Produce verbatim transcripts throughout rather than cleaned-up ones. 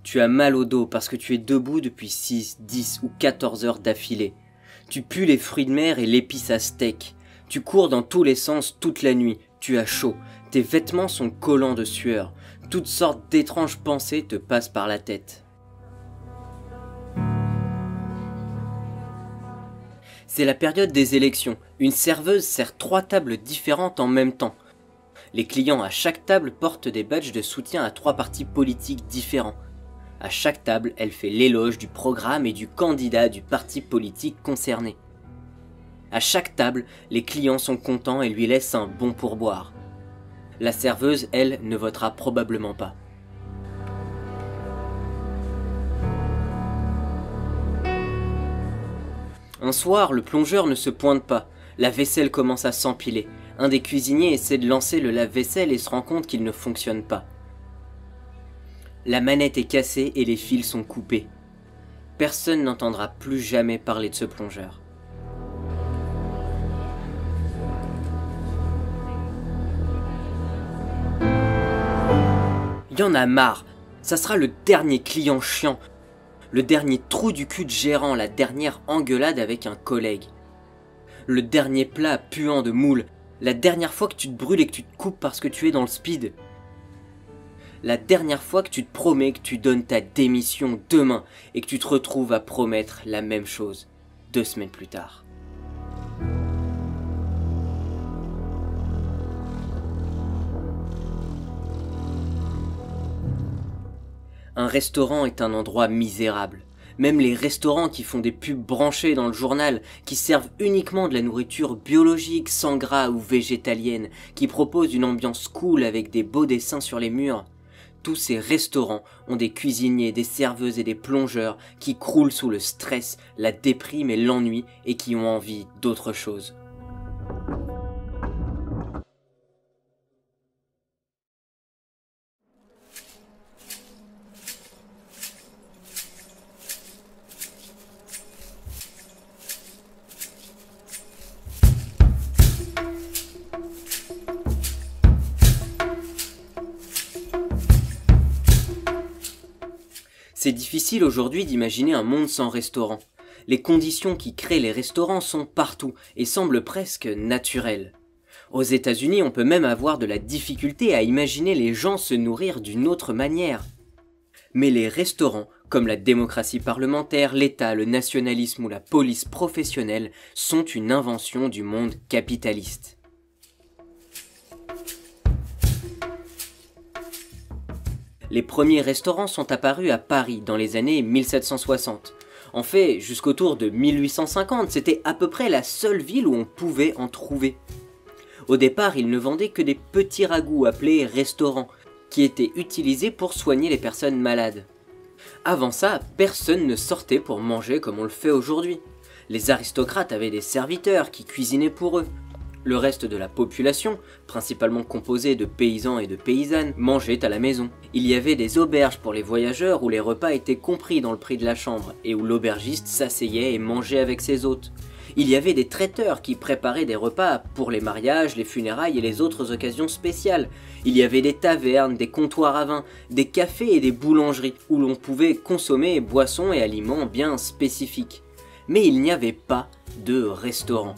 Tu as mal au dos parce que tu es debout depuis six, dix ou quatorze heures d'affilée. Tu pues les fruits de mer et l'épice à steak. Tu cours dans tous les sens toute la nuit. Tu as chaud. Tes vêtements sont collants de sueur. Toutes sortes d'étranges pensées te passent par la tête. C'est la période des élections. Une serveuse sert trois tables différentes en même temps. Les clients à chaque table portent des badges de soutien à trois partis politiques différents. À chaque table, elle fait l'éloge du programme et du candidat du parti politique concerné. À chaque table, les clients sont contents et lui laissent un bon pourboire. La serveuse, elle, ne votera probablement pas. Un soir, le plongeur ne se pointe pas. La vaisselle commence à s'empiler. Un des cuisiniers essaie de lancer le lave-vaisselle et se rend compte qu'il ne fonctionne pas. La manette est cassée et les fils sont coupés. Personne n'entendra plus jamais parler de ce plongeur. Il y en a marre. Ça sera le dernier client chiant. Le dernier trou du cul de gérant, la dernière engueulade avec un collègue. Le dernier plat puant de moule. La dernière fois que tu te brûles et que tu te coupes parce que tu es dans le speed. La dernière fois que tu te promets que tu donnes ta démission demain et que tu te retrouves à promettre la même chose deux semaines plus tard. Un restaurant est un endroit misérable. Même les restaurants qui font des pubs branchées dans le journal, qui servent uniquement de la nourriture biologique, sans gras ou végétalienne, qui proposent une ambiance cool avec des beaux dessins sur les murs. Tous ces restaurants ont des cuisiniers, des serveuses et des plongeurs qui croulent sous le stress, la déprime et l'ennui et qui ont envie d'autre chose. C'est difficile aujourd'hui d'imaginer un monde sans restaurants. Les conditions qui créent les restaurants sont partout et semblent presque naturelles. Aux États-Unis, on peut même avoir de la difficulté à imaginer les gens se nourrir d'une autre manière. Mais les restaurants, comme la démocratie parlementaire, l'État, le nationalisme ou la police professionnelle, sont une invention du monde capitaliste. Les premiers restaurants sont apparus à Paris dans les années mille sept cent soixante. En fait, jusqu'autour de mille huit cent cinquante, c'était à peu près la seule ville où on pouvait en trouver. Au départ, ils ne vendaient que des petits ragoûts appelés restaurants, qui étaient utilisés pour soigner les personnes malades. Avant ça, personne ne sortait pour manger comme on le fait aujourd'hui. Les aristocrates avaient des serviteurs qui cuisinaient pour eux. Le reste de la population, principalement composée de paysans et de paysannes, mangeait à la maison. Il y avait des auberges pour les voyageurs où les repas étaient compris dans le prix de la chambre et où l'aubergiste s'asseyait et mangeait avec ses hôtes. Il y avait des traiteurs qui préparaient des repas pour les mariages, les funérailles et les autres occasions spéciales. Il y avait des tavernes, des comptoirs à vin, des cafés et des boulangeries où l'on pouvait consommer boissons et aliments bien spécifiques. Mais il n'y avait pas de restaurant.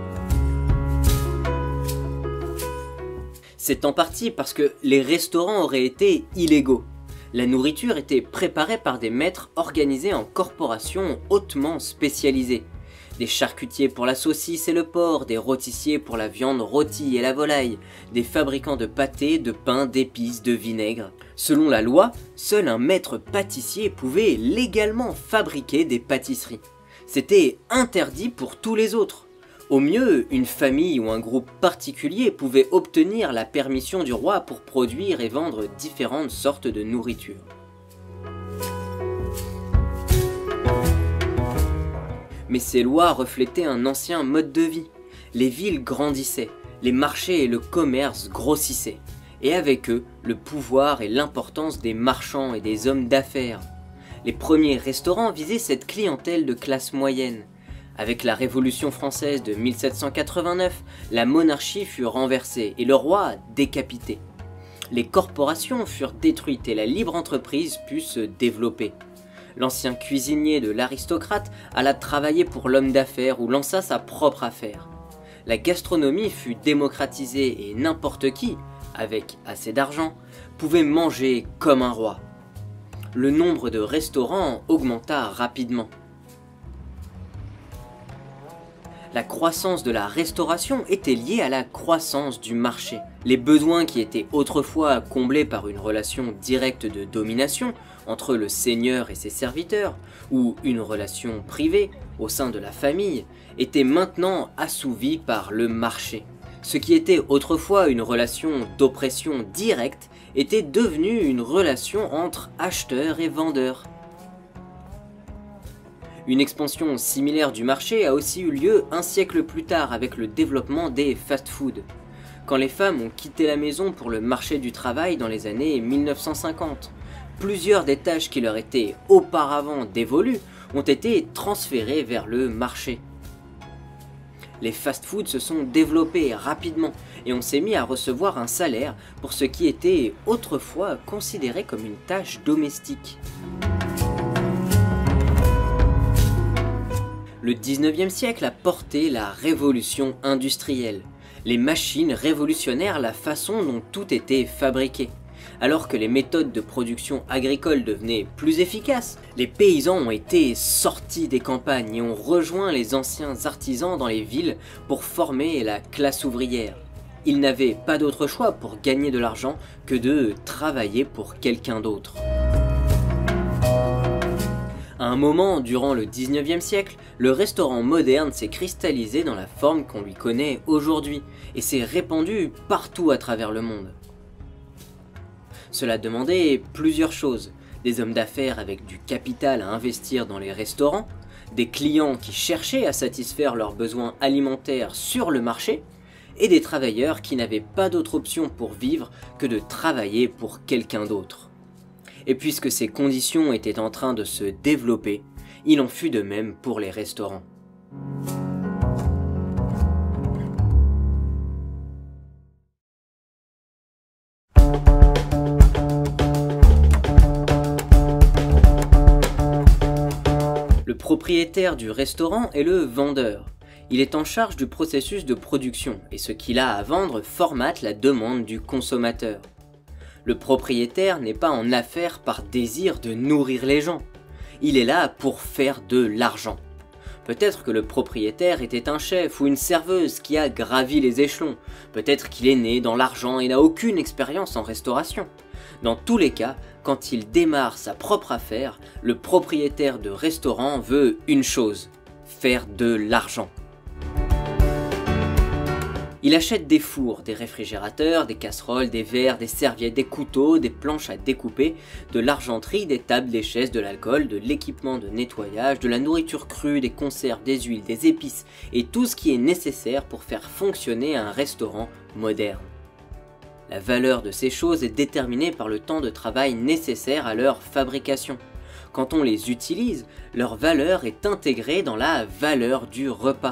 C'est en partie parce que les restaurants auraient été illégaux. La nourriture était préparée par des maîtres organisés en corporations hautement spécialisées. Des charcutiers pour la saucisse et le porc, des rôtissiers pour la viande rôtie et la volaille, des fabricants de pâté, de pain, d'épices, de vinaigre. Selon la loi, seul un maître pâtissier pouvait légalement fabriquer des pâtisseries. C'était interdit pour tous les autres. Au mieux, une famille ou un groupe particulier pouvait obtenir la permission du roi pour produire et vendre différentes sortes de nourriture. Mais ces lois reflétaient un ancien mode de vie. Les villes grandissaient, les marchés et le commerce grossissaient, et avec eux, le pouvoir et l'importance des marchands et des hommes d'affaires. Les premiers restaurants visaient cette clientèle de classe moyenne. Avec la Révolution française de mille sept cent quatre-vingt-neuf, la monarchie fut renversée et le roi décapité. les corporations furent détruites et la libre entreprise put se développer. L'ancien cuisinier de l'aristocrate alla travailler pour l'homme d'affaires ou lança sa propre affaire. La gastronomie fut démocratisée et n'importe qui, avec assez d'argent, pouvait manger comme un roi. Le nombre de restaurants augmenta rapidement. La croissance de la restauration était liée à la croissance du marché. Les besoins qui étaient autrefois comblés par une relation directe de domination entre le seigneur et ses serviteurs, ou une relation privée au sein de la famille, étaient maintenant assouvis par le marché. Ce qui était autrefois une relation d'oppression directe était devenu une relation entre acheteurs et vendeurs. Une expansion similaire du marché a aussi eu lieu un siècle plus tard avec le développement des fast-foods, quand les femmes ont quitté la maison pour le marché du travail dans les années mille neuf cent cinquante. Plusieurs des tâches qui leur étaient auparavant dévolues ont été transférées vers le marché. Les fast-foods se sont développés rapidement et on s'est mis à recevoir un salaire pour ce qui était autrefois considéré comme une tâche domestique. Le dix-neuvième siècle a porté la révolution industrielle. Les machines révolutionnèrent la façon dont tout était fabriqué. Alors que les méthodes de production agricole devenaient plus efficaces, les paysans ont été sortis des campagnes et ont rejoint les anciens artisans dans les villes pour former la classe ouvrière. Ils n'avaient pas d'autre choix pour gagner de l'argent que de travailler pour quelqu'un d'autre. À un moment durant le dix-neuvième siècle, le restaurant moderne s'est cristallisé dans la forme qu'on lui connaît aujourd'hui et s'est répandu partout à travers le monde. Cela demandait plusieurs choses, des hommes d'affaires avec du capital à investir dans les restaurants, des clients qui cherchaient à satisfaire leurs besoins alimentaires sur le marché, et des travailleurs qui n'avaient pas d'autre option pour vivre que de travailler pour quelqu'un d'autre. Et puisque ces conditions étaient en train de se développer, il en fut de même pour les restaurants. Le propriétaire du restaurant est le vendeur. Il est en charge du processus de production et ce qu'il a à vendre formate la demande du consommateur. Le propriétaire n'est pas en affaires par désir de nourrir les gens. Il est là pour faire de l'argent. Peut-être que le propriétaire était un chef ou une serveuse qui a gravi les échelons. Peut-être qu'il est né dans l'argent et n'a aucune expérience en restauration. Dans tous les cas, quand il démarre sa propre affaire, le propriétaire de restaurant veut une chose, faire de l'argent. Il achète des fours, des réfrigérateurs, des casseroles, des verres, des serviettes, des couteaux, des planches à découper, de l'argenterie, des tables, des chaises, de l'alcool, de l'équipement de nettoyage, de la nourriture crue, des conserves, des huiles, des épices et tout ce qui est nécessaire pour faire fonctionner un restaurant moderne. La valeur de ces choses est déterminée par le temps de travail nécessaire à leur fabrication. Quand on les utilise, leur valeur est intégrée dans la valeur du repas.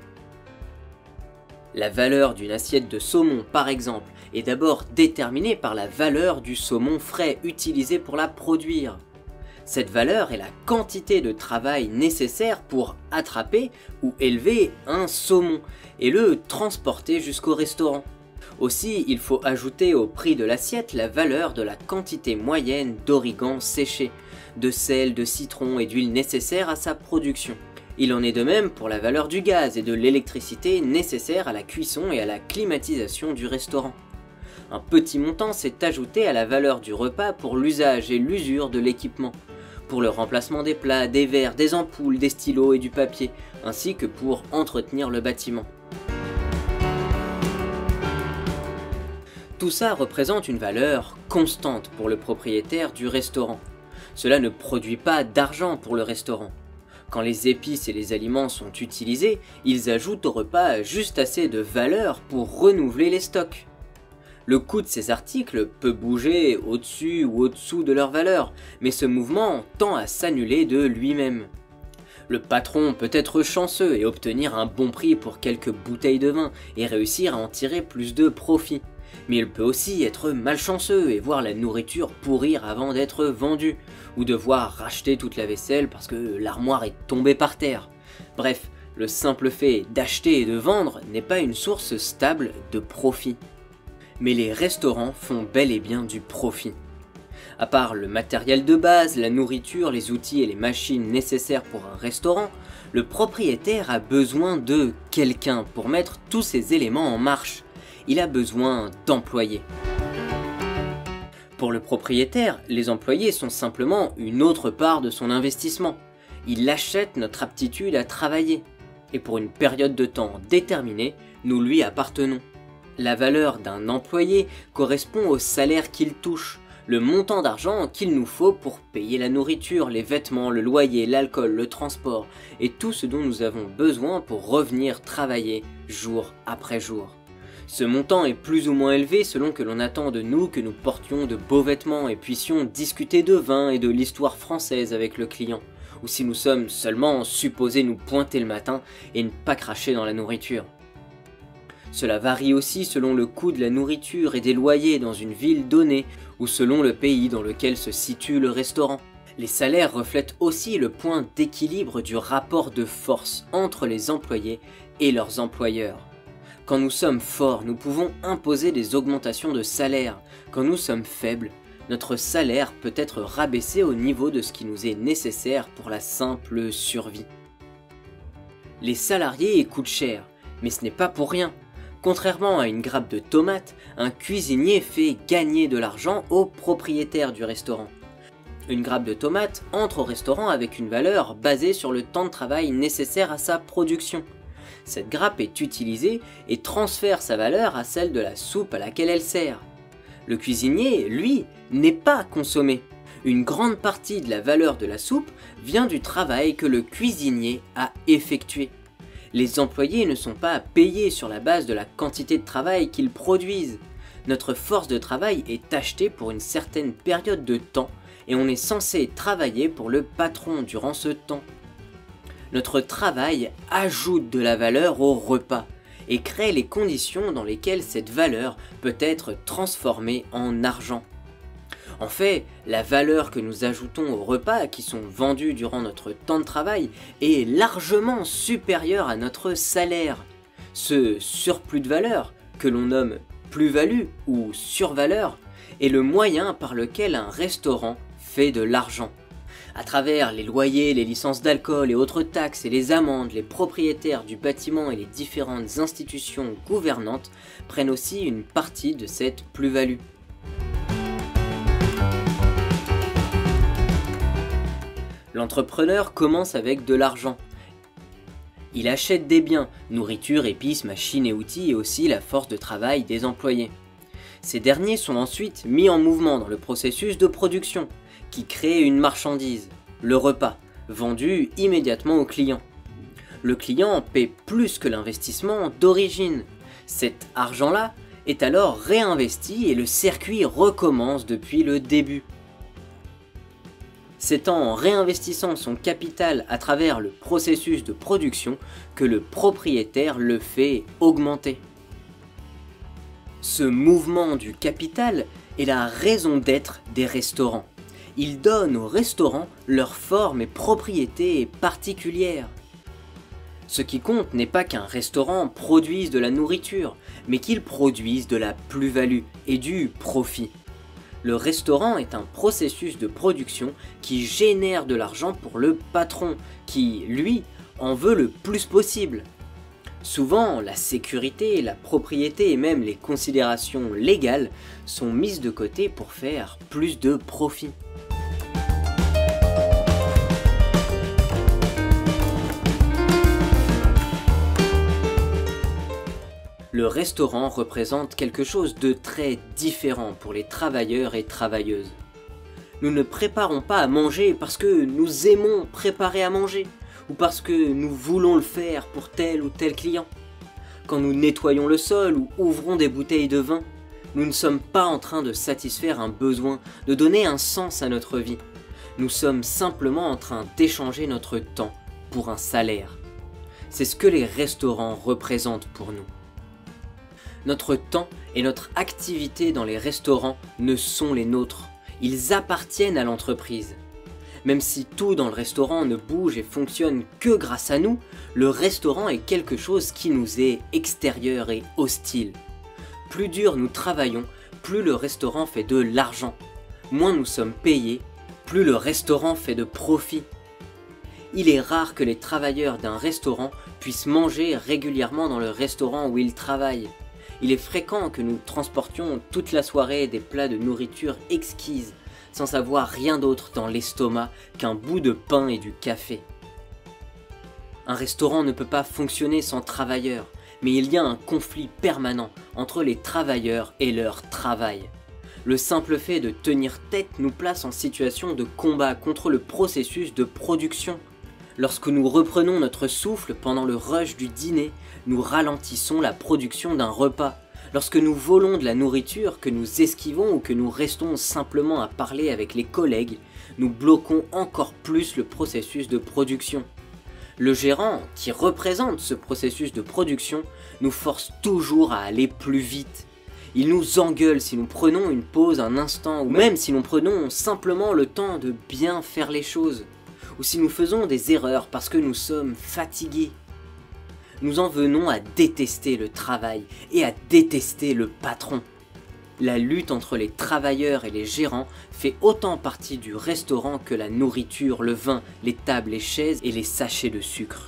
La valeur d'une assiette de saumon, par exemple, est d'abord déterminée par la valeur du saumon frais utilisé pour la produire. Cette valeur est la quantité de travail nécessaire pour attraper ou élever un saumon et le transporter jusqu'au restaurant. Aussi, il faut ajouter au prix de l'assiette la valeur de la quantité moyenne d'origan séché, de sel, de citron et d'huile nécessaires à sa production. Il en est de même pour la valeur du gaz et de l'électricité nécessaires à la cuisson et à la climatisation du restaurant. Un petit montant s'est ajouté à la valeur du repas pour l'usage et l'usure de l'équipement, pour le remplacement des plats, des verres, des ampoules, des stylos et du papier, ainsi que pour entretenir le bâtiment. Tout ça représente une valeur constante pour le propriétaire du restaurant. Cela ne produit pas d'argent pour le restaurant. Quand les épices et les aliments sont utilisés, ils ajoutent au repas juste assez de valeur pour renouveler les stocks. Le coût de ces articles peut bouger au-dessus ou au-dessous de leur valeur, mais ce mouvement tend à s'annuler de lui-même. Le patron peut être chanceux et obtenir un bon prix pour quelques bouteilles de vin et réussir à en tirer plus de profit. Mais il peut aussi être malchanceux et voir la nourriture pourrir avant d'être vendue, ou devoir racheter toute la vaisselle parce que l'armoire est tombée par terre. Bref, le simple fait d'acheter et de vendre n'est pas une source stable de profit. Mais les restaurants font bel et bien du profit. À part le matériel de base, la nourriture, les outils et les machines nécessaires pour un restaurant, le propriétaire a besoin de quelqu'un pour mettre tous ces éléments en marche. Il a besoin d'employés. Pour le propriétaire, les employés sont simplement une autre part de son investissement. Il achète notre aptitude à travailler. Et pour une période de temps déterminée, nous lui appartenons. La valeur d'un employé correspond au salaire qu'il touche, le montant d'argent qu'il nous faut pour payer la nourriture, les vêtements, le loyer, l'alcool, le transport et tout ce dont nous avons besoin pour revenir travailler jour après jour. Ce montant est plus ou moins élevé selon que l'on attend de nous que nous portions de beaux vêtements et puissions discuter de vin et de l'histoire française avec le client, ou si nous sommes seulement supposés nous pointer le matin et ne pas cracher dans la nourriture. Cela varie aussi selon le coût de la nourriture et des loyers dans une ville donnée ou selon le pays dans lequel se situe le restaurant. Les salaires reflètent aussi le point d'équilibre du rapport de force entre les employés et leurs employeurs. Quand nous sommes forts, nous pouvons imposer des augmentations de salaire. Quand nous sommes faibles, notre salaire peut être rabaissé au niveau de ce qui nous est nécessaire pour la simple survie. Les salariés coûtent cher, mais ce n'est pas pour rien. Contrairement à une grappe de tomates, un cuisinier fait gagner de l'argent au propriétaire du restaurant. Une grappe de tomates entre au restaurant avec une valeur basée sur le temps de travail nécessaire à sa production. Cette grappe est utilisée et transfère sa valeur à celle de la soupe à laquelle elle sert. Le cuisinier, lui, n'est pas consommé. Une grande partie de la valeur de la soupe vient du travail que le cuisinier a effectué. Les employés ne sont pas payés sur la base de la quantité de travail qu'ils produisent. Notre force de travail est achetée pour une certaine période de temps et on est censé travailler pour le patron durant ce temps. Notre travail ajoute de la valeur au repas et crée les conditions dans lesquelles cette valeur peut être transformée en argent. En fait, la valeur que nous ajoutons aux repas qui sont vendus durant notre temps de travail est largement supérieure à notre salaire. Ce surplus de valeur, que l'on nomme plus-value ou survaleur, est le moyen par lequel un restaurant fait de l'argent. À travers les loyers, les licences d'alcool et autres taxes et les amendes, les propriétaires du bâtiment et les différentes institutions gouvernantes prennent aussi une partie de cette plus-value. L'entrepreneur commence avec de l'argent. Il achète des biens, nourriture, épices, machines et outils et aussi la force de travail des employés. Ces derniers sont ensuite mis en mouvement dans le processus de production, qui crée une marchandise, le repas, vendu immédiatement au client. Le client paie plus que l'investissement d'origine. Cet argent-là est alors réinvesti et le circuit recommence depuis le début. C'est en réinvestissant son capital à travers le processus de production que le propriétaire le fait augmenter. Ce mouvement du capital est la raison d'être des restaurants. Il donne aux restaurants leur forme et propriétés particulières. Ce qui compte n'est pas qu'un restaurant produise de la nourriture, mais qu'il produise de la plus-value et du profit. Le restaurant est un processus de production qui génère de l'argent pour le patron, qui, lui, en veut le plus possible. Souvent, la sécurité, la propriété et même les considérations légales sont mises de côté pour faire plus de profit. Le restaurant représente quelque chose de très différent pour les travailleurs et travailleuses. Nous ne préparons pas à manger parce que nous aimons préparer à manger ou parce que nous voulons le faire pour tel ou tel client. Quand nous nettoyons le sol ou ouvrons des bouteilles de vin, nous ne sommes pas en train de satisfaire un besoin, de donner un sens à notre vie. Nous sommes simplement en train d'échanger notre temps pour un salaire. C'est ce que les restaurants représentent pour nous. Notre temps Et notre activité dans les restaurants ne sont les nôtres. Ils appartiennent à l'entreprise. Même si tout dans le restaurant ne bouge et fonctionne que grâce à nous, le restaurant est quelque chose qui nous est extérieur et hostile. Plus dur nous travaillons, plus le restaurant fait de l'argent. Moins nous sommes payés, plus le restaurant fait de profit. Il est rare que les travailleurs d'un restaurant puissent manger régulièrement dans le restaurant où ils travaillent. Il est fréquent que nous transportions toute la soirée des plats de nourriture exquise, sans savoir rien d'autre dans l'estomac qu'un bout de pain et du café. Un restaurant ne peut pas fonctionner sans travailleurs, mais il y a un conflit permanent entre les travailleurs et leur travail. Le simple fait de tenir tête nous place en situation de combat contre le processus de production. Lorsque nous reprenons notre souffle pendant le rush du dîner, nous ralentissons la production d'un repas. Lorsque nous volons de la nourriture, que nous esquivons ou que nous restons simplement à parler avec les collègues, nous bloquons encore plus le processus de production. Le gérant, qui représente ce processus de production, nous force toujours à aller plus vite. Il nous engueule si nous prenons une pause un instant, ou même si nous prenons simplement le temps de bien faire les choses, ou si nous faisons des erreurs parce que nous sommes fatigués. Nous en venons à détester le travail et à détester le patron. La lutte entre les travailleurs et les gérants fait autant partie du restaurant que la nourriture, le vin, les tables, les chaises et les sachets de sucre.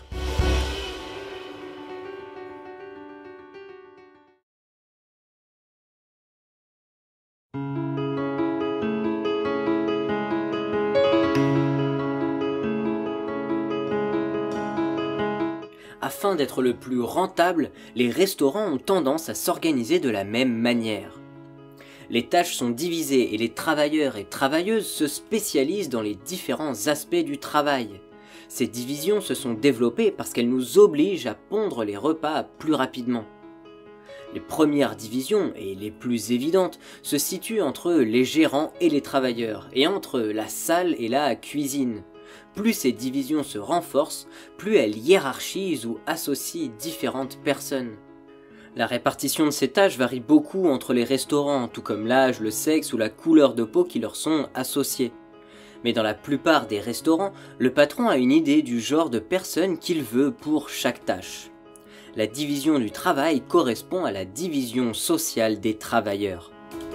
Afin d'être le plus rentable, les restaurants ont tendance à s'organiser de la même manière. Les tâches sont divisées et les travailleurs et travailleuses se spécialisent dans les différents aspects du travail. Ces divisions se sont développées parce qu'elles nous obligent à pondre les repas plus rapidement. Les premières divisions, et les plus évidentes, se situent entre les gérants et les travailleurs, et entre la salle et la cuisine. Plus ces divisions se renforcent, plus elles hiérarchisent ou associent différentes personnes. La répartition de ces tâches varie beaucoup entre les restaurants, tout comme l'âge, le sexe ou la couleur de peau qui leur sont associés. Mais dans la plupart des restaurants, le patron a une idée du genre de personne qu'il veut pour chaque tâche. La division du travail correspond à la division sociale des travailleurs.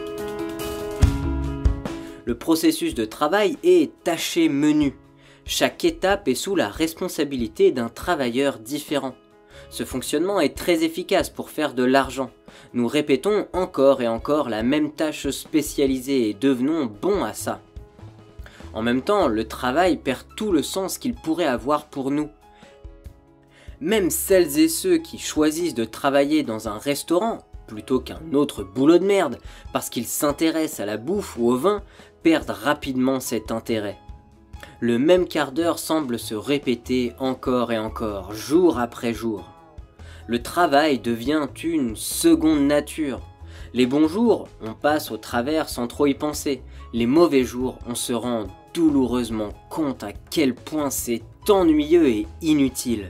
Le processus de travail est taché menu. Chaque étape est sous la responsabilité d'un travailleur différent. Ce fonctionnement est très efficace pour faire de l'argent. Nous répétons encore et encore la même tâche spécialisée et devenons bons à ça. En même temps, le travail perd tout le sens qu'il pourrait avoir pour nous. Même celles et ceux qui choisissent de travailler dans un restaurant, plutôt qu'un autre boulot de merde, parce qu'ils s'intéressent à la bouffe ou au vin, perdent rapidement cet intérêt. Le même quart d'heure semble se répéter encore et encore, jour après jour. Le travail devient une seconde nature. Les bons jours, on passe au travers sans trop y penser. Les mauvais jours, on se rend douloureusement compte à quel point c'est ennuyeux et inutile.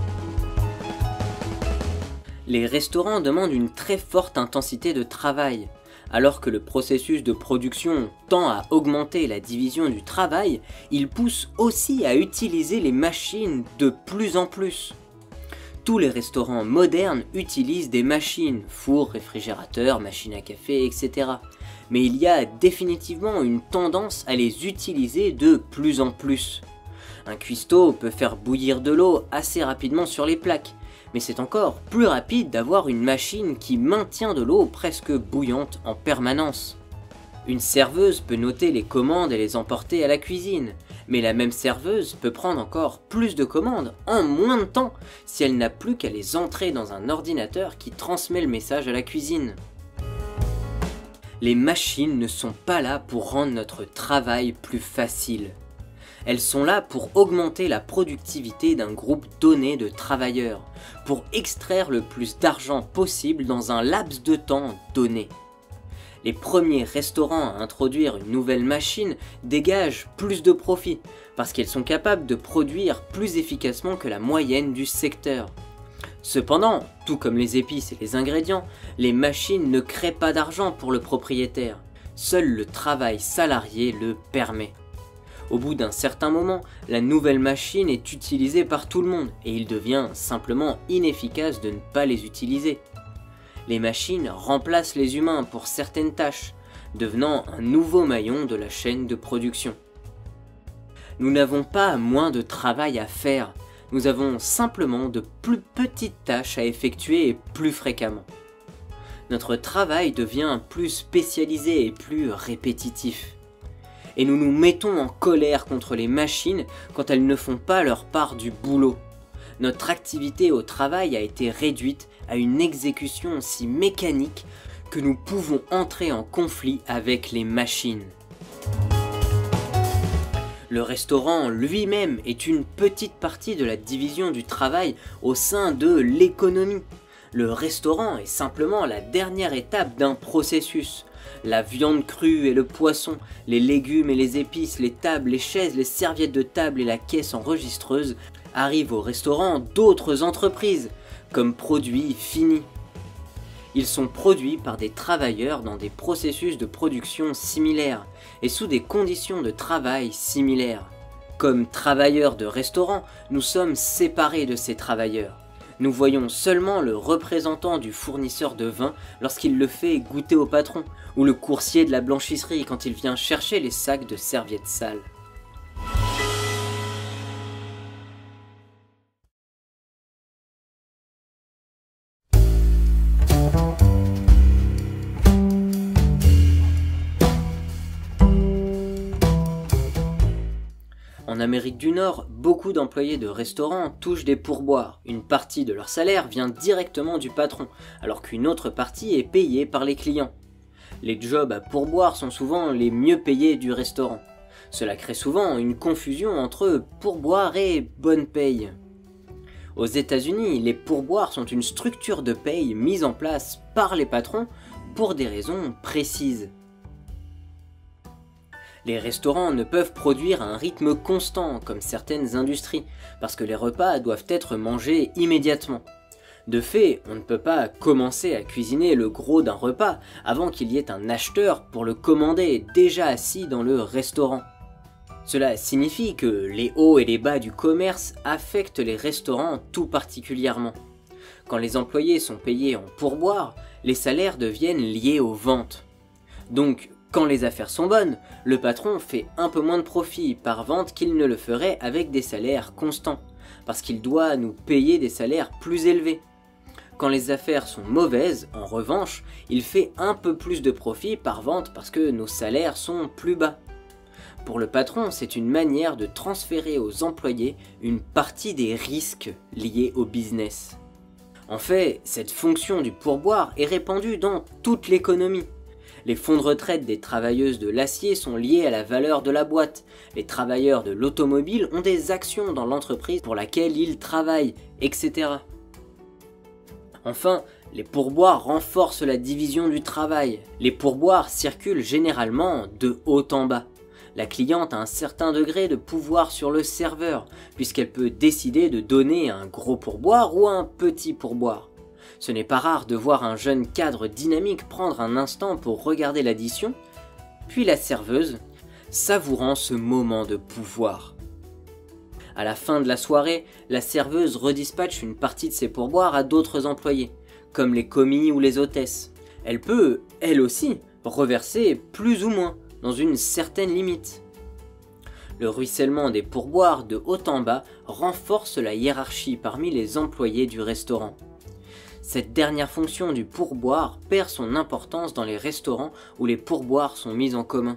Les restaurants demandent une très forte intensité de travail. Alors que le processus de production tend à augmenter la division du travail, il pousse aussi à utiliser les machines de plus en plus. Tous les restaurants modernes utilisent des machines, fours, réfrigérateurs, machines à café, et cetera. Mais il y a définitivement une tendance à les utiliser de plus en plus. Un cuistot peut faire bouillir de l'eau assez rapidement sur les plaques, mais c'est encore plus rapide d'avoir une machine qui maintient de l'eau presque bouillante en permanence. Une serveuse peut noter les commandes et les emporter à la cuisine, mais la même serveuse peut prendre encore plus de commandes en moins de temps si elle n'a plus qu'à les entrer dans un ordinateur qui transmet le message à la cuisine. Les machines ne sont pas là pour rendre notre travail plus facile. Elles sont là pour augmenter la productivité d'un groupe donné de travailleurs, pour extraire le plus d'argent possible dans un laps de temps donné. Les premiers restaurants à introduire une nouvelle machine dégagent plus de profit, parce qu'elles sont capables de produire plus efficacement que la moyenne du secteur. Cependant, tout comme les épices et les ingrédients, les machines ne créent pas d'argent pour le propriétaire. Seul le travail salarié le permet. Au bout d'un certain moment, la nouvelle machine est utilisée par tout le monde et il devient simplement inefficace de ne pas les utiliser. Les machines remplacent les humains pour certaines tâches, devenant un nouveau maillon de la chaîne de production. Nous n'avons pas moins de travail à faire, nous avons simplement de plus petites tâches à effectuer et plus fréquemment. Notre travail devient plus spécialisé et plus répétitif. Et nous nous mettons en colère contre les machines quand elles ne font pas leur part du boulot. Notre activité au travail a été réduite à une exécution si mécanique que nous pouvons entrer en conflit avec les machines. Le restaurant lui-même est une petite partie de la division du travail au sein de l'économie. Le restaurant est simplement la dernière étape d'un processus. La viande crue et le poisson, les légumes et les épices, les tables, les chaises, les serviettes de table et la caisse enregistreuse arrivent au restaurant d'autres entreprises, comme produits finis. Ils sont produits par des travailleurs dans des processus de production similaires et sous des conditions de travail similaires. Comme travailleurs de restaurant, nous sommes séparés de ces travailleurs. Nous voyons seulement le représentant du fournisseur de vin lorsqu'il le fait goûter au patron, ou le coursier de la blanchisserie quand il vient chercher les sacs de serviettes sales. En Amérique du Nord, beaucoup d'employés de restaurants touchent des pourboires. Une partie de leur salaire vient directement du patron, alors qu'une autre partie est payée par les clients. Les jobs à pourboire sont souvent les mieux payés du restaurant. Cela crée souvent une confusion entre pourboire et bonne paye. Aux États-Unis, les pourboires sont une structure de paye mise en place par les patrons pour des raisons précises. Les restaurants ne peuvent produire à un rythme constant comme certaines industries, parce que les repas doivent être mangés immédiatement. De fait, on ne peut pas commencer à cuisiner le gros d'un repas avant qu'il y ait un acheteur pour le commander déjà assis dans le restaurant. Cela signifie que les hauts et les bas du commerce affectent les restaurants tout particulièrement. Quand les employés sont payés en pourboire, les salaires deviennent liés aux ventes. Donc, quand les affaires sont bonnes, le patron fait un peu moins de profit par vente qu'il ne le ferait avec des salaires constants, parce qu'il doit nous payer des salaires plus élevés. Quand les affaires sont mauvaises, en revanche, il fait un peu plus de profit par vente parce que nos salaires sont plus bas. Pour le patron, c'est une manière de transférer aux employés une partie des risques liés au business. En fait, cette fonction du pourboire est répandue dans toute l'économie. Les fonds de retraite des travailleuses de l'acier sont liés à la valeur de la boîte. Les travailleurs de l'automobile ont des actions dans l'entreprise pour laquelle ils travaillent, et cetera. Enfin, les pourboires renforcent la division du travail. Les pourboires circulent généralement de haut en bas. La cliente a un certain degré de pouvoir sur le serveur, puisqu'elle peut décider de donner un gros pourboire ou un petit pourboire. Ce n'est pas rare de voir un jeune cadre dynamique prendre un instant pour regarder l'addition, puis la serveuse, savourant ce moment de pouvoir. À la fin de la soirée, la serveuse redispatche une partie de ses pourboires à d'autres employés, comme les commis ou les hôtesses. Elle peut, elle aussi, reverser plus ou moins, dans une certaine limite. Le ruissellement des pourboires de haut en bas renforce la hiérarchie parmi les employés du restaurant. Cette dernière fonction du pourboire perd son importance dans les restaurants où les pourboires sont mis en commun.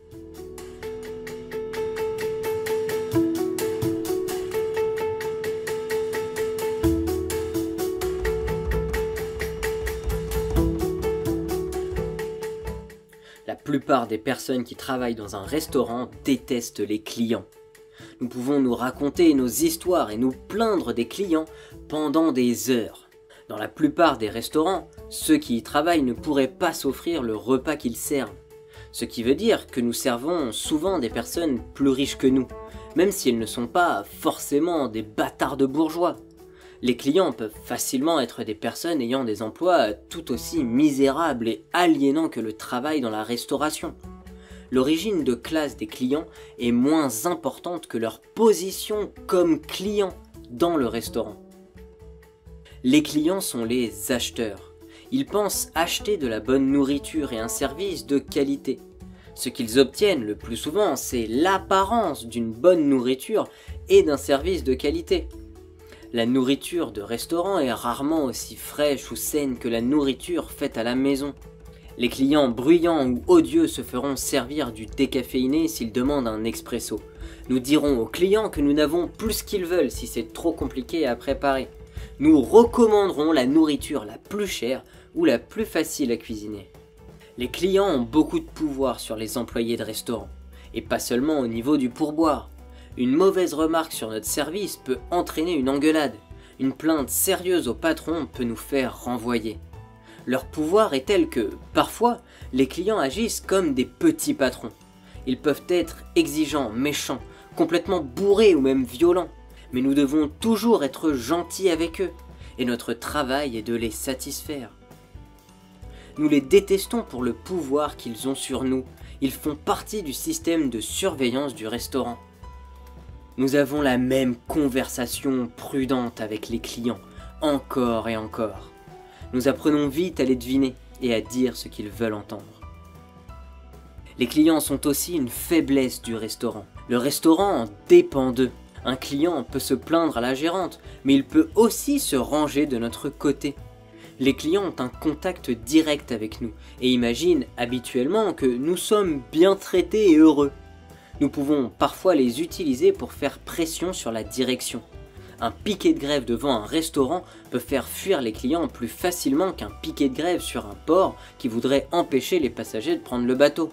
La plupart des personnes qui travaillent dans un restaurant détestent les clients. Nous pouvons nous raconter nos histoires et nous plaindre des clients pendant des heures. Dans la plupart des restaurants, ceux qui y travaillent ne pourraient pas s'offrir le repas qu'ils servent. Ce qui veut dire que nous servons souvent des personnes plus riches que nous, même si elles ne sont pas forcément des bâtards de bourgeois. Les clients peuvent facilement être des personnes ayant des emplois tout aussi misérables et aliénants que le travail dans la restauration. L'origine de classe des clients est moins importante que leur position comme clients dans le restaurant. Les clients sont les acheteurs. Ils pensent acheter de la bonne nourriture et un service de qualité. Ce qu'ils obtiennent le plus souvent, c'est l'apparence d'une bonne nourriture et d'un service de qualité. La nourriture de restaurant est rarement aussi fraîche ou saine que la nourriture faite à la maison. Les clients bruyants ou odieux se feront servir du décaféiné s'ils demandent un expresso. Nous dirons aux clients que nous n'avons plus ce qu'ils veulent si c'est trop compliqué à préparer. Nous recommanderons la nourriture la plus chère ou la plus facile à cuisiner. Les clients ont beaucoup de pouvoir sur les employés de restaurant, et pas seulement au niveau du pourboire. Une mauvaise remarque sur notre service peut entraîner une engueulade. Une plainte sérieuse au patron peut nous faire renvoyer. Leur pouvoir est tel que, parfois, les clients agissent comme des petits patrons. Ils peuvent être exigeants, méchants, complètement bourrés ou même violents. Mais nous devons toujours être gentils avec eux, et notre travail est de les satisfaire. Nous les détestons pour le pouvoir qu'ils ont sur nous. Ils font partie du système de surveillance du restaurant. Nous avons la même conversation prudente avec les clients, encore et encore. Nous apprenons vite à les deviner et à dire ce qu'ils veulent entendre. Les clients sont aussi une faiblesse du restaurant. Le restaurant dépend d'eux. Un client peut se plaindre à la gérante, mais il peut aussi se ranger de notre côté. Les clients ont un contact direct avec nous et imaginent habituellement que nous sommes bien traités et heureux. Nous pouvons parfois les utiliser pour faire pression sur la direction. Un piquet de grève devant un restaurant peut faire fuir les clients plus facilement qu'un piquet de grève sur un port qui voudrait empêcher les passagers de prendre le bateau.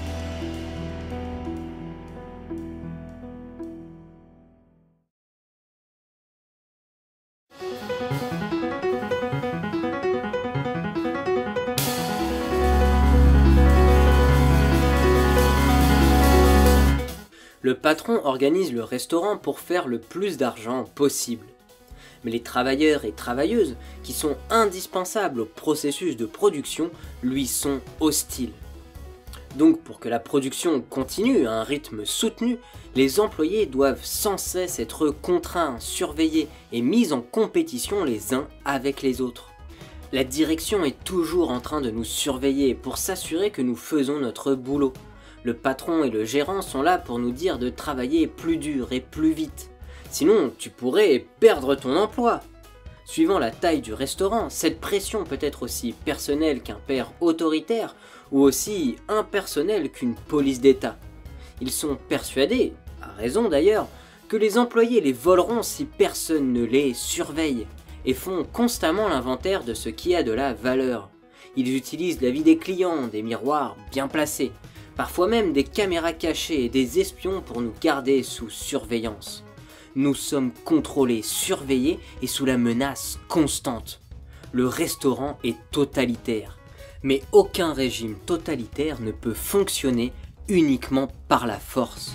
Le patron organise le restaurant pour faire le plus d'argent possible. Mais les travailleurs et travailleuses, qui sont indispensables au processus de production, lui sont hostiles. Donc pour que la production continue à un rythme soutenu, les employés doivent sans cesse être contraints, surveillés et mis en compétition les uns avec les autres. La direction est toujours en train de nous surveiller pour s'assurer que nous faisons notre boulot. Le patron et le gérant sont là pour nous dire de travailler plus dur et plus vite. Sinon, tu pourrais perdre ton emploi. Suivant la taille du restaurant, cette pression peut être aussi personnelle qu'un père autoritaire ou aussi impersonnelle qu'une police d'État. Ils sont persuadés, à raison d'ailleurs, que les employés les voleront si personne ne les surveille et font constamment l'inventaire de ce qui a de la valeur. Ils utilisent la vie des clients, des miroirs bien placés, parfois même des caméras cachées et des espions pour nous garder sous surveillance. Nous sommes contrôlés, surveillés et sous la menace constante. Le restaurant est totalitaire, mais aucun régime totalitaire ne peut fonctionner uniquement par la force.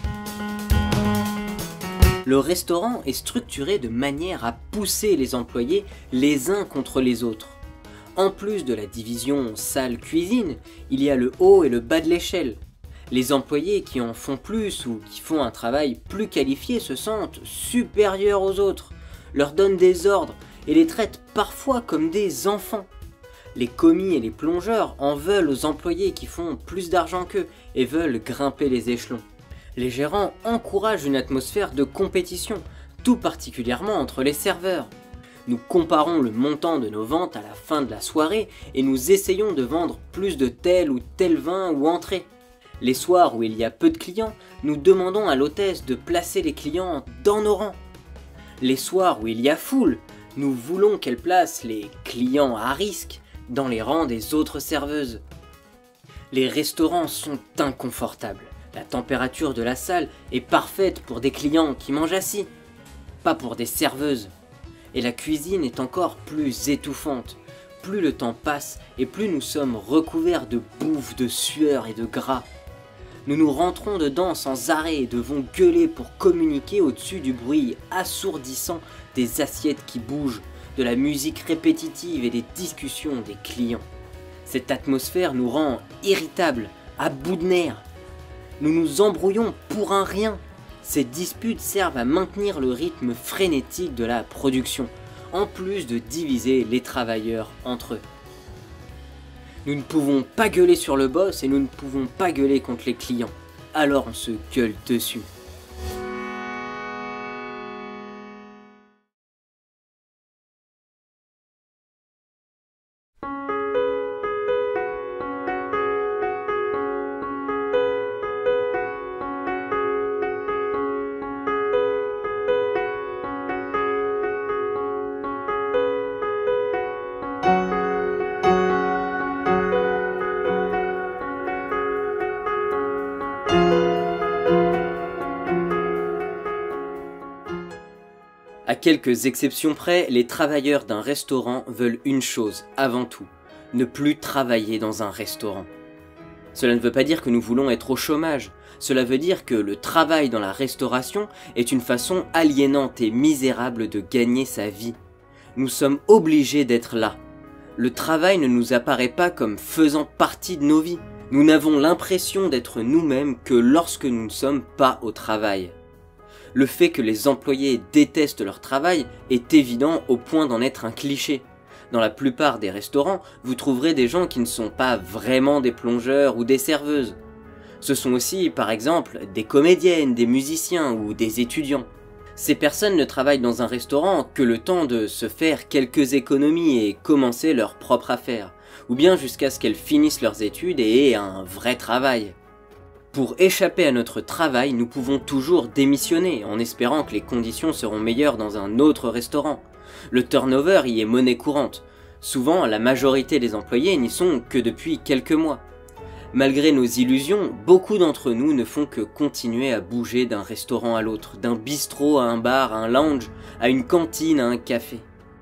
Le restaurant est structuré de manière à pousser les employés les uns contre les autres. En plus de la division salle-cuisine, il y a le haut et le bas de l'échelle. Les employés qui en font plus ou qui font un travail plus qualifié se sentent supérieurs aux autres, leur donnent des ordres et les traitent parfois comme des enfants. Les commis et les plongeurs en veulent aux employés qui font plus d'argent qu'eux et veulent grimper les échelons. Les gérants encouragent une atmosphère de compétition, tout particulièrement entre les serveurs. Nous comparons le montant de nos ventes à la fin de la soirée et nous essayons de vendre plus de tel ou tel vin ou entrée. Les soirs où il y a peu de clients, nous demandons à l'hôtesse de placer les clients dans nos rangs. Les soirs où il y a foule, nous voulons qu'elle place les clients à risque dans les rangs des autres serveuses. Les restaurants sont inconfortables. La température de la salle est parfaite pour des clients qui mangent assis, pas pour des serveuses. Et la cuisine est encore plus étouffante. Plus le temps passe et plus nous sommes recouverts de bouffe, de sueur et de gras. Nous nous rentrons dedans sans arrêt et devons gueuler pour communiquer au-dessus du bruit assourdissant des assiettes qui bougent, de la musique répétitive et des discussions des clients. Cette atmosphère nous rend irritables, à bout de nerfs. Nous nous embrouillons pour un rien. Ces disputes servent à maintenir le rythme frénétique de la production, en plus de diviser les travailleurs entre eux. Nous ne pouvons pas gueuler sur le boss et nous ne pouvons pas gueuler contre les clients. Alors on se gueule dessus. À quelques exceptions près, les travailleurs d'un restaurant veulent une chose avant tout, ne plus travailler dans un restaurant. Cela ne veut pas dire que nous voulons être au chômage, cela veut dire que le travail dans la restauration est une façon aliénante et misérable de gagner sa vie. Nous sommes obligés d'être là. Le travail ne nous apparaît pas comme faisant partie de nos vies. Nous n'avons l'impression d'être nous-mêmes que lorsque nous ne sommes pas au travail. Le fait que les employés détestent leur travail est évident au point d'en être un cliché. Dans la plupart des restaurants, vous trouverez des gens qui ne sont pas vraiment des plongeurs ou des serveuses. Ce sont aussi, par exemple, des comédiennes, des musiciens ou des étudiants. Ces personnes ne travaillent dans un restaurant que le temps de se faire quelques économies et commencer leur propre affaire, ou bien jusqu'à ce qu'elles finissent leurs études et aient un vrai travail. Pour échapper à notre travail, nous pouvons toujours démissionner en espérant que les conditions seront meilleures dans un autre restaurant. Le turnover y est monnaie courante. Souvent, la majorité des employés n'y sont que depuis quelques mois. Malgré nos illusions, beaucoup d'entre nous ne font que continuer à bouger d'un restaurant à l'autre, d'un bistrot à un bar, à un lounge, à une cantine, à un café.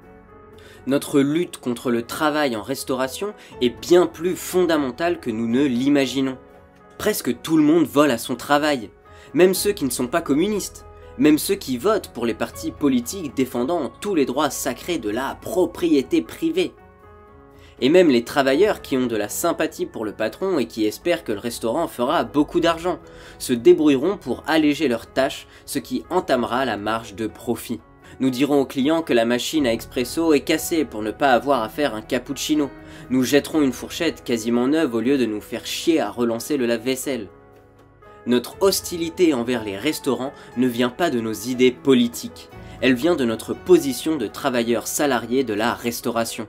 Notre lutte contre le travail en restauration est bien plus fondamentale que nous ne l'imaginons. Presque tout le monde vole à son travail, même ceux qui ne sont pas communistes, même ceux qui votent pour les partis politiques défendant tous les droits sacrés de la propriété privée. Et même les travailleurs qui ont de la sympathie pour le patron et qui espèrent que le restaurant fera beaucoup d'argent, se débrouilleront pour alléger leurs tâches, ce qui entamera la marge de profit. Nous dirons aux clients que la machine à expresso est cassée pour ne pas avoir à faire un cappuccino. Nous jetterons une fourchette quasiment neuve au lieu de nous faire chier à relancer le lave-vaisselle. Notre hostilité envers les restaurants ne vient pas de nos idées politiques. Elle vient de notre position de travailleurs salariés de la restauration.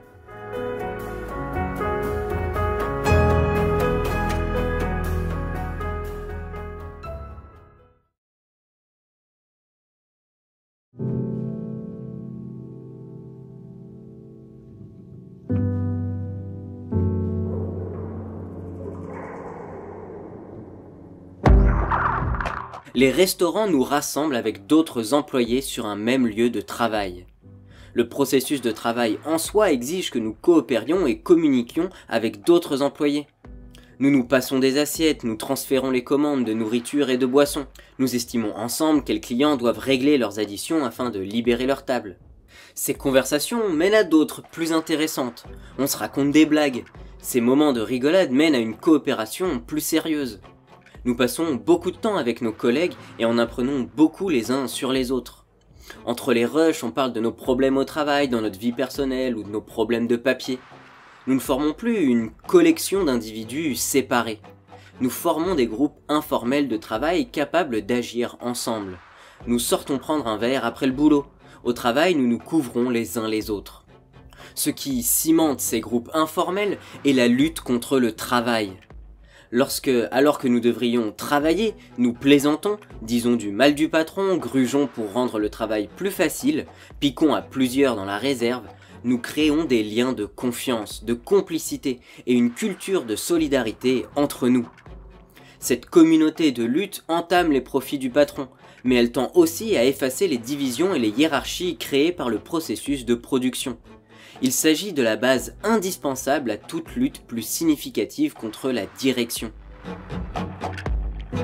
Les restaurants nous rassemblent avec d'autres employés sur un même lieu de travail. Le processus de travail en soi exige que nous coopérions et communiquions avec d'autres employés. Nous nous passons des assiettes, nous transférons les commandes de nourriture et de boissons. Nous estimons ensemble quels clients doivent régler leurs additions afin de libérer leur table. Ces conversations mènent à d'autres plus intéressantes. On se raconte des blagues. Ces moments de rigolade mènent à une coopération plus sérieuse. Nous passons beaucoup de temps avec nos collègues et en apprenons beaucoup les uns sur les autres. Entre les rushs, on parle de nos problèmes au travail, dans notre vie personnelle ou de nos problèmes de papier. Nous ne formons plus une collection d'individus séparés. Nous formons des groupes informels de travail capables d'agir ensemble. Nous sortons prendre un verre après le boulot. Au travail, nous nous couvrons les uns les autres. Ce qui cimente ces groupes informels est la lutte contre le travail. Lorsque, alors que nous devrions travailler, nous plaisantons, disons du mal du patron, grugeons pour rendre le travail plus facile, piquons à plusieurs dans la réserve, nous créons des liens de confiance, de complicité et une culture de solidarité entre nous. Cette communauté de lutte entame les profits du patron, mais elle tend aussi à effacer les divisions et les hiérarchies créées par le processus de production. Il s'agit de la base indispensable à toute lutte plus significative contre la direction.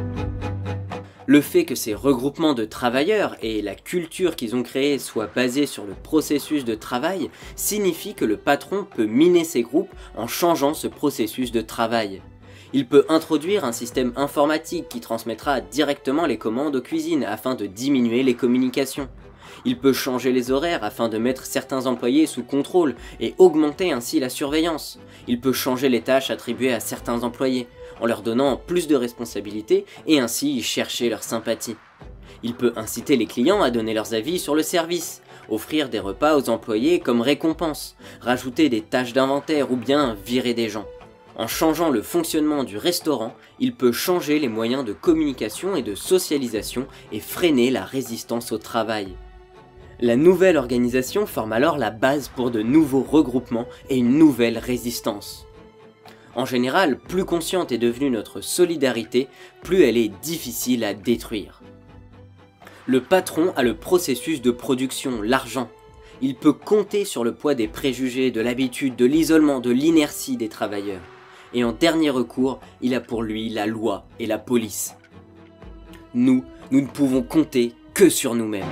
Le fait que ces regroupements de travailleurs et la culture qu'ils ont créée soient basés sur le processus de travail signifie que le patron peut miner ces groupes en changeant ce processus de travail. Il peut introduire un système informatique qui transmettra directement les commandes aux cuisines afin de diminuer les communications. Il peut changer les horaires afin de mettre certains employés sous contrôle et augmenter ainsi la surveillance. Il peut changer les tâches attribuées à certains employés, en leur donnant plus de responsabilités et ainsi chercher leur sympathie. Il peut inciter les clients à donner leurs avis sur le service, offrir des repas aux employés comme récompense, rajouter des tâches d'inventaire ou bien virer des gens. En changeant le fonctionnement du restaurant, il peut changer les moyens de communication et de socialisation et freiner la résistance au travail. La nouvelle organisation forme alors la base pour de nouveaux regroupements et une nouvelle résistance. En général, plus consciente est devenue notre solidarité, plus elle est difficile à détruire. Le patron a le processus de production, l'argent. Il peut compter sur le poids des préjugés, de l'habitude, de l'isolement, de l'inertie des travailleurs. Et en dernier recours, il a pour lui la loi et la police. Nous, nous ne pouvons compter que sur nous-mêmes.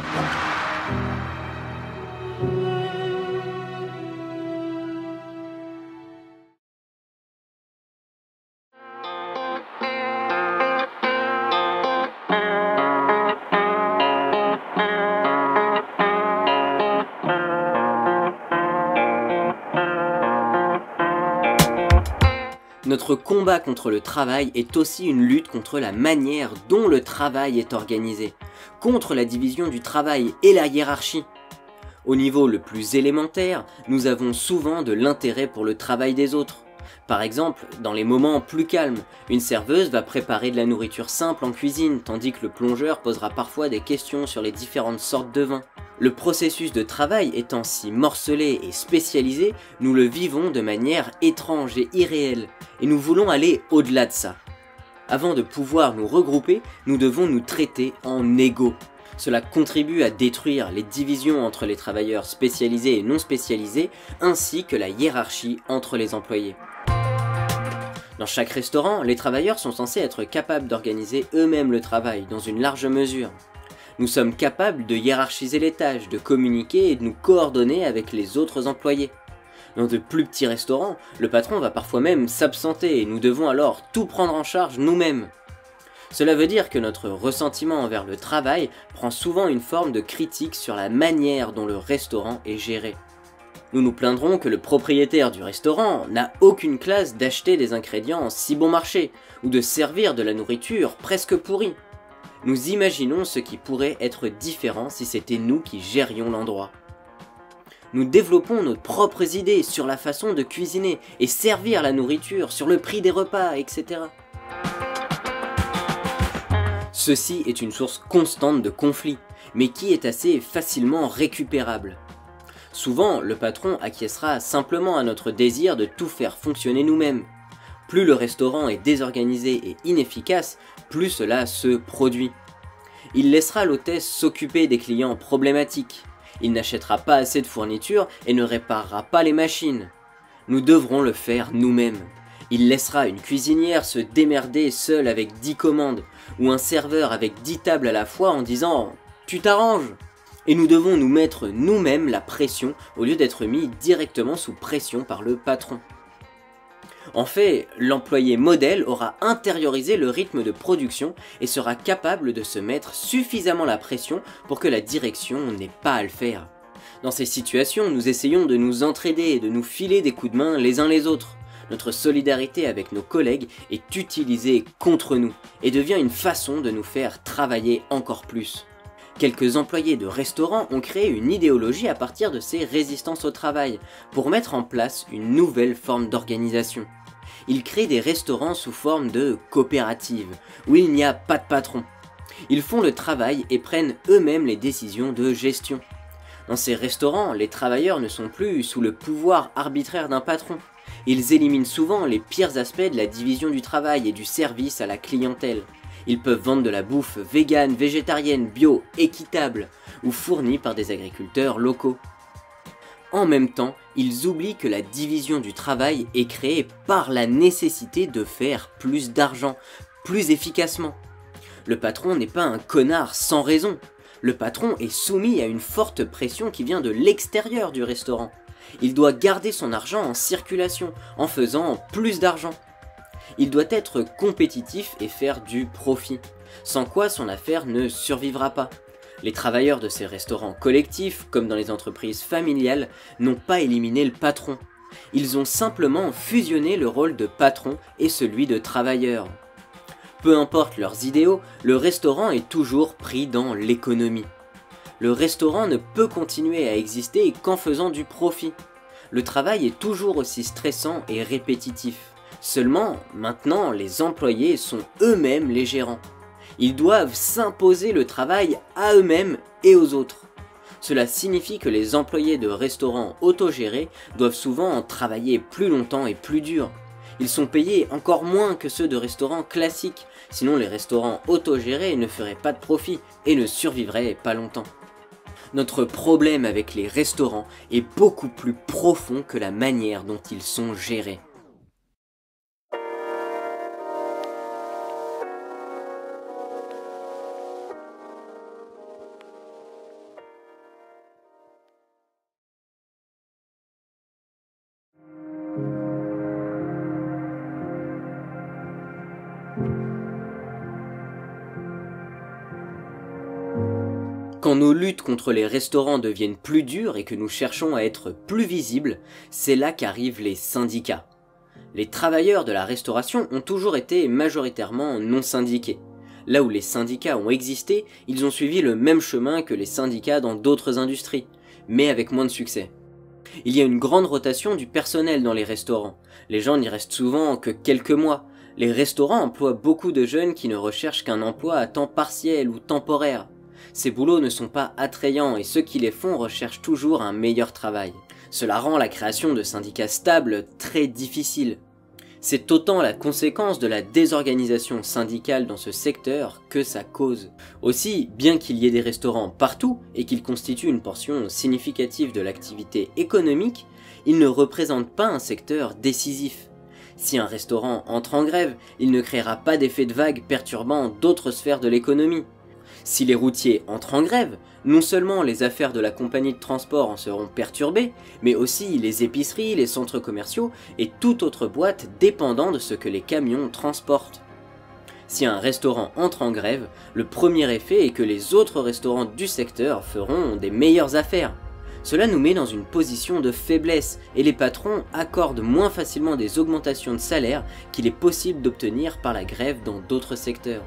Notre combat contre le travail est aussi une lutte contre la manière dont le travail est organisé, contre la division du travail et la hiérarchie. Au niveau le plus élémentaire, nous avons souvent de l'intérêt pour le travail des autres. Par exemple, dans les moments plus calmes, une serveuse va préparer de la nourriture simple en cuisine, tandis que le plongeur posera parfois des questions sur les différentes sortes de vin. Le processus de travail étant si morcelé et spécialisé, nous le vivons de manière étrange et irréelle, et nous voulons aller au-delà de ça. Avant de pouvoir nous regrouper, nous devons nous traiter en égaux. Cela contribue à détruire les divisions entre les travailleurs spécialisés et non spécialisés, ainsi que la hiérarchie entre les employés. Dans chaque restaurant, les travailleurs sont censés être capables d'organiser eux-mêmes le travail dans une large mesure. Nous sommes capables de hiérarchiser les tâches, de communiquer et de nous coordonner avec les autres employés. Dans de plus petits restaurants, le patron va parfois même s'absenter et nous devons alors tout prendre en charge nous-mêmes. Cela veut dire que notre ressentiment envers le travail prend souvent une forme de critique sur la manière dont le restaurant est géré. Nous nous plaindrons que le propriétaire du restaurant n'a aucune classe d'acheter des ingrédients en si bon marché ou de servir de la nourriture presque pourrie. Nous imaginons ce qui pourrait être différent si c'était nous qui gérions l'endroit. Nous développons nos propres idées sur la façon de cuisiner et servir la nourriture, sur le prix des repas, et cetera. Ceci est une source constante de conflits, mais qui est assez facilement récupérable. Souvent, le patron acquiescera simplement à notre désir de tout faire fonctionner nous-mêmes. Plus le restaurant est désorganisé et inefficace, plus cela se produit. Il laissera l'hôtesse s'occuper des clients problématiques. Il n'achètera pas assez de fournitures et ne réparera pas les machines. Nous devrons le faire nous-mêmes. Il laissera une cuisinière se démerder seule avec dix commandes, ou un serveur avec dix tables à la fois en disant « tu t'arranges ». Et nous devons nous mettre nous-mêmes la pression au lieu d'être mis directement sous pression par le patron. En fait, l'employé modèle aura intériorisé le rythme de production et sera capable de se mettre suffisamment la pression pour que la direction n'ait pas à le faire. Dans ces situations, nous essayons de nous entraider et de nous filer des coups de main les uns les autres. Notre solidarité avec nos collègues est utilisée contre nous et devient une façon de nous faire travailler encore plus. Quelques employés de restaurants ont créé une idéologie à partir de ces résistances au travail pour mettre en place une nouvelle forme d'organisation. Ils créent des restaurants sous forme de coopératives, où il n'y a pas de patron. Ils font le travail et prennent eux-mêmes les décisions de gestion. Dans ces restaurants, les travailleurs ne sont plus sous le pouvoir arbitraire d'un patron. Ils éliminent souvent les pires aspects de la division du travail et du service à la clientèle. Ils peuvent vendre de la bouffe végane, végétarienne, bio, équitable, ou fournie par des agriculteurs locaux. En même temps, ils oublient que la division du travail est créée par la nécessité de faire plus d'argent, plus efficacement. Le patron n'est pas un connard sans raison. Le patron est soumis à une forte pression qui vient de l'extérieur du restaurant. Il doit garder son argent en circulation, en faisant plus d'argent. Il doit être compétitif et faire du profit, sans quoi son affaire ne survivra pas. Les travailleurs de ces restaurants collectifs, comme dans les entreprises familiales, n'ont pas éliminé le patron. Ils ont simplement fusionné le rôle de patron et celui de travailleur. Peu importe leurs idéaux, le restaurant est toujours pris dans l'économie. Le restaurant ne peut continuer à exister qu'en faisant du profit. Le travail est toujours aussi stressant et répétitif. Seulement, maintenant, les employés sont eux-mêmes les gérants. Ils doivent s'imposer le travail à eux-mêmes et aux autres. Cela signifie que les employés de restaurants autogérés doivent souvent travailler plus longtemps et plus dur. Ils sont payés encore moins que ceux de restaurants classiques, sinon les restaurants autogérés ne feraient pas de profit et ne survivraient pas longtemps. Notre problème avec les restaurants est beaucoup plus profond que la manière dont ils sont gérés. Quand nos luttes contre les restaurants deviennent plus dures et que nous cherchons à être plus visibles, c'est là qu'arrivent les syndicats. Les travailleurs de la restauration ont toujours été majoritairement non syndiqués. Là où les syndicats ont existé, ils ont suivi le même chemin que les syndicats dans d'autres industries, mais avec moins de succès. Il y a une grande rotation du personnel dans les restaurants. Les gens n'y restent souvent que quelques mois. Les restaurants emploient beaucoup de jeunes qui ne recherchent qu'un emploi à temps partiel ou temporaire. Ces boulots ne sont pas attrayants et ceux qui les font recherchent toujours un meilleur travail. Cela rend la création de syndicats stables très difficile. C'est autant la conséquence de la désorganisation syndicale dans ce secteur que sa cause. Aussi, bien qu'il y ait des restaurants partout et qu'ils constituent une portion significative de l'activité économique, ils ne représentent pas un secteur décisif. Si un restaurant entre en grève, il ne créera pas d'effet de vague perturbant d'autres sphères de l'économie. Si les routiers entrent en grève, non seulement les affaires de la compagnie de transport en seront perturbées, mais aussi les épiceries, les centres commerciaux et toute autre boîte dépendant de ce que les camions transportent. Si un restaurant entre en grève, le premier effet est que les autres restaurants du secteur feront des meilleures affaires. Cela nous met dans une position de faiblesse et les patrons accordent moins facilement des augmentations de salaire qu'il est possible d'obtenir par la grève dans d'autres secteurs.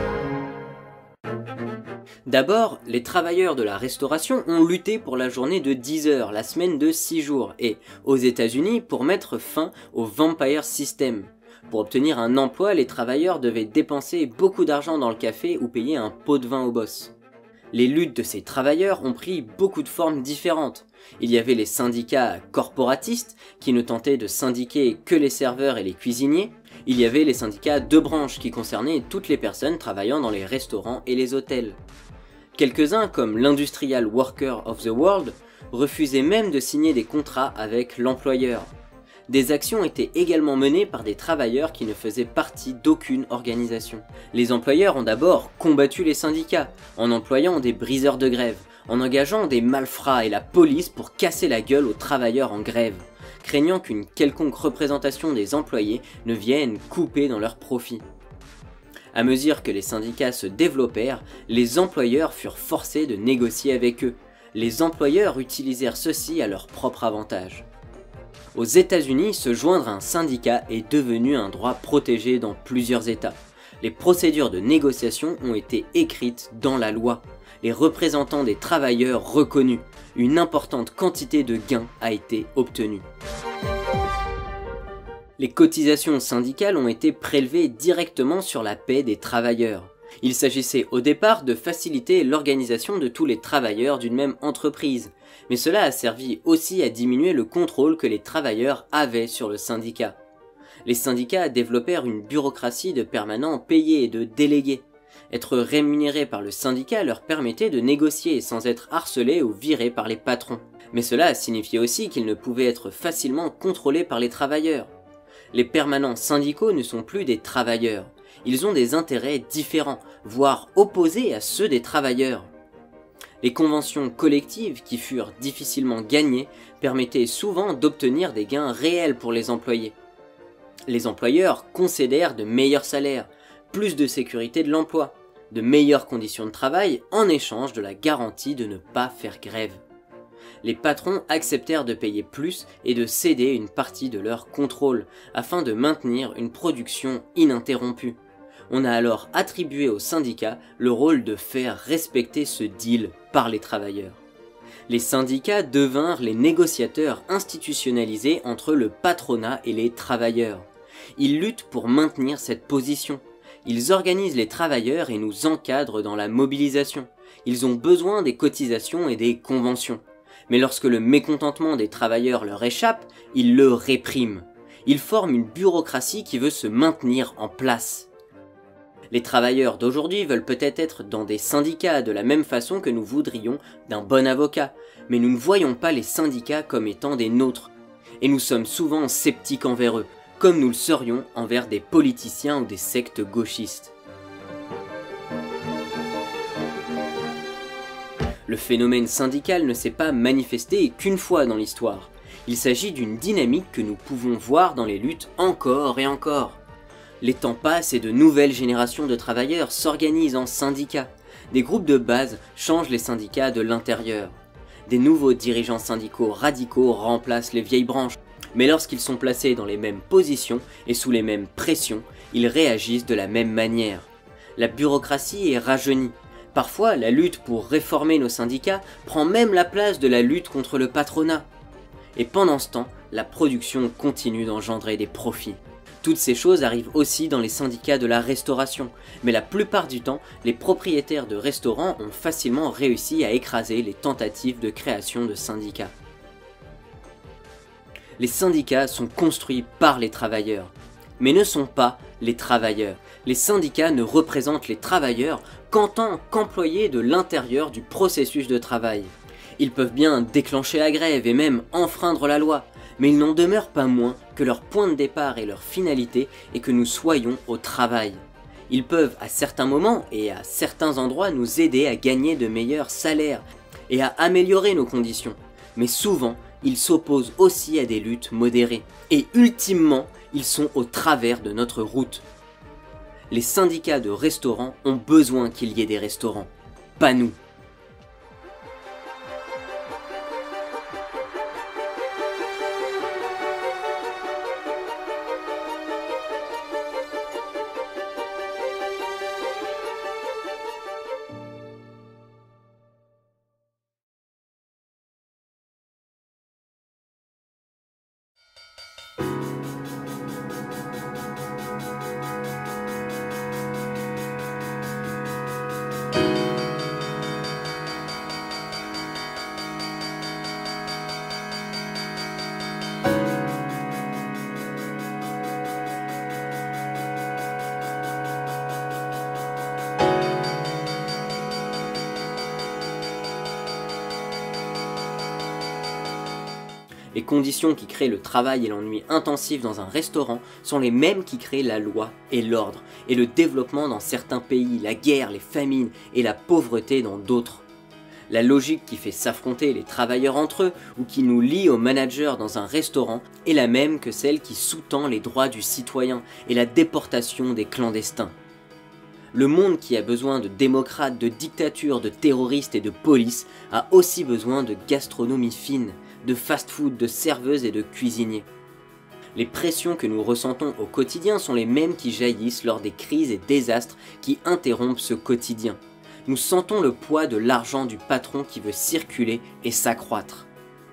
D'abord, les travailleurs de la restauration ont lutté pour la journée de dix heures, la semaine de six jours, et, aux États-Unis, pour mettre fin au Vampire System. Pour obtenir un emploi, les travailleurs devaient dépenser beaucoup d'argent dans le café ou payer un pot de vin au boss. Les luttes de ces travailleurs ont pris beaucoup de formes différentes. Il y avait les syndicats corporatistes, qui ne tentaient de syndiquer que les serveurs et les cuisiniers. Il y avait les syndicats de branche, qui concernaient toutes les personnes travaillant dans les restaurants et les hôtels. Quelques-uns, comme l'Industrial Worker of the World, refusaient même de signer des contrats avec l'employeur. Des actions étaient également menées par des travailleurs qui ne faisaient partie d'aucune organisation. Les employeurs ont d'abord combattu les syndicats, en employant des briseurs de grève, en engageant des malfrats et la police pour casser la gueule aux travailleurs en grève, craignant qu'une quelconque représentation des employés ne vienne couper dans leurs profits. À mesure que les syndicats se développèrent, les employeurs furent forcés de négocier avec eux. Les employeurs utilisèrent ceci à leur propre avantage. Aux États-Unis, se joindre à un syndicat est devenu un droit protégé dans plusieurs États. Les procédures de négociation ont été écrites dans la loi. Les représentants des travailleurs reconnus. Une importante quantité de gains a été obtenue. Les cotisations syndicales ont été prélevées directement sur la paie des travailleurs. Il s'agissait au départ de faciliter l'organisation de tous les travailleurs d'une même entreprise, mais cela a servi aussi à diminuer le contrôle que les travailleurs avaient sur le syndicat. Les syndicats développèrent une bureaucratie de permanents payés et de délégués. Être rémunérés par le syndicat leur permettait de négocier sans être harcelés ou virés par les patrons. Mais cela signifiait aussi qu'ils ne pouvaient être facilement contrôlés par les travailleurs. Les permanents syndicaux ne sont plus des travailleurs. Ils ont des intérêts différents, voire opposés à ceux des travailleurs. Les conventions collectives, qui furent difficilement gagnées, permettaient souvent d'obtenir des gains réels pour les employés. Les employeurs concédèrent de meilleurs salaires, plus de sécurité de l'emploi, de meilleures conditions de travail en échange de la garantie de ne pas faire grève. Les patrons acceptèrent de payer plus et de céder une partie de leur contrôle afin de maintenir une production ininterrompue. On a alors attribué aux syndicats le rôle de faire respecter ce deal par les travailleurs. Les syndicats devinrent les négociateurs institutionnalisés entre le patronat et les travailleurs. Ils luttent pour maintenir cette position. Ils organisent les travailleurs et nous encadrent dans la mobilisation. Ils ont besoin des cotisations et des conventions. Mais lorsque le mécontentement des travailleurs leur échappe, ils le répriment. Ils forment une bureaucratie qui veut se maintenir en place. Les travailleurs d'aujourd'hui veulent peut-être être dans des syndicats de la même façon que nous voudrions d'un bon avocat, mais nous ne voyons pas les syndicats comme étant des nôtres. Et nous sommes souvent sceptiques envers eux, comme nous le serions envers des politiciens ou des sectes gauchistes. Le phénomène syndical ne s'est pas manifesté qu'une fois dans l'histoire. Il s'agit d'une dynamique que nous pouvons voir dans les luttes encore et encore. Les temps passent et de nouvelles générations de travailleurs s'organisent en syndicats. Des groupes de base changent les syndicats de l'intérieur. Des nouveaux dirigeants syndicaux radicaux remplacent les vieilles branches. Mais lorsqu'ils sont placés dans les mêmes positions et sous les mêmes pressions, ils réagissent de la même manière. La bureaucratie est rajeunie. Parfois, la lutte pour réformer nos syndicats prend même la place de la lutte contre le patronat. Et pendant ce temps, la production continue d'engendrer des profits. Toutes ces choses arrivent aussi dans les syndicats de la restauration, mais la plupart du temps, les propriétaires de restaurants ont facilement réussi à écraser les tentatives de création de syndicats. Les syndicats sont construits par les travailleurs, mais ne sont pas les travailleurs. Les syndicats ne représentent les travailleurs qu'en tant qu'employés de l'intérieur du processus de travail. Ils peuvent bien déclencher la grève et même enfreindre la loi, mais il n'en demeure pas moins que leur point de départ et leur finalité est que nous soyons au travail. Ils peuvent à certains moments et à certains endroits nous aider à gagner de meilleurs salaires et à améliorer nos conditions, mais souvent ils s'opposent aussi à des luttes modérées, et ultimement ils sont au travers de notre route. Les syndicats de restaurants ont besoin qu'il y ait des restaurants, pas nous. Les conditions qui créent le travail et l'ennui intensif dans un restaurant sont les mêmes qui créent la loi et l'ordre, et le développement dans certains pays, la guerre, les famines et la pauvreté dans d'autres. La logique qui fait s'affronter les travailleurs entre eux ou qui nous lie aux managers dans un restaurant est la même que celle qui sous-tend les droits du citoyen et la déportation des clandestins. Le monde qui a besoin de démocrates, de dictatures, de terroristes et de police a aussi besoin de gastronomie fine, de fast-food, de serveuses et de cuisiniers. Les pressions que nous ressentons au quotidien sont les mêmes qui jaillissent lors des crises et désastres qui interrompent ce quotidien. Nous sentons le poids de l'argent du patron qui veut circuler et s'accroître.